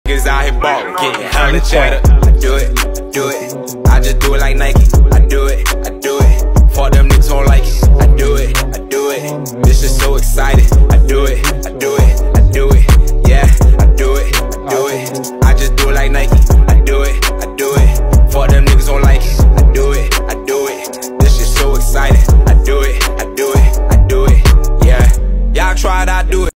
niggas out here ballin', getting hella cheddar. I do it, I just do it like Nike. I do it,